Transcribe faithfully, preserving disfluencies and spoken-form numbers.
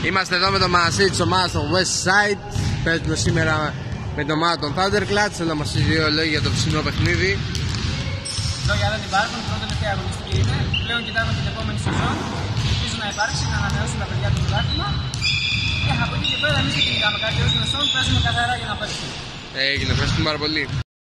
Είμαστε εδώ με το μαζί της ομάδας στο West Side. Παίζουμε σήμερα με την ομάδα των Thunderclats. Θέλω να μας πει δύο λόγια για το ψινό παιχνίδι. Λόγια δεν υπάρχουν, πρώτη τελευταία αγωνιστική είναι. Πλέον κοιτάμε την επόμενη σεζόν. Ελπίζω να υπάρξει, να ανανεώσουν τα παιδιά του πρωτάθλημα. Και από εκεί και πέρα εμείς δεν κυνηγάμε κάτι ως γνωστόν, παίζουμε καθαρά για να παίξουμε. Έγινε, ευχαριστούμε πάρα πολύ.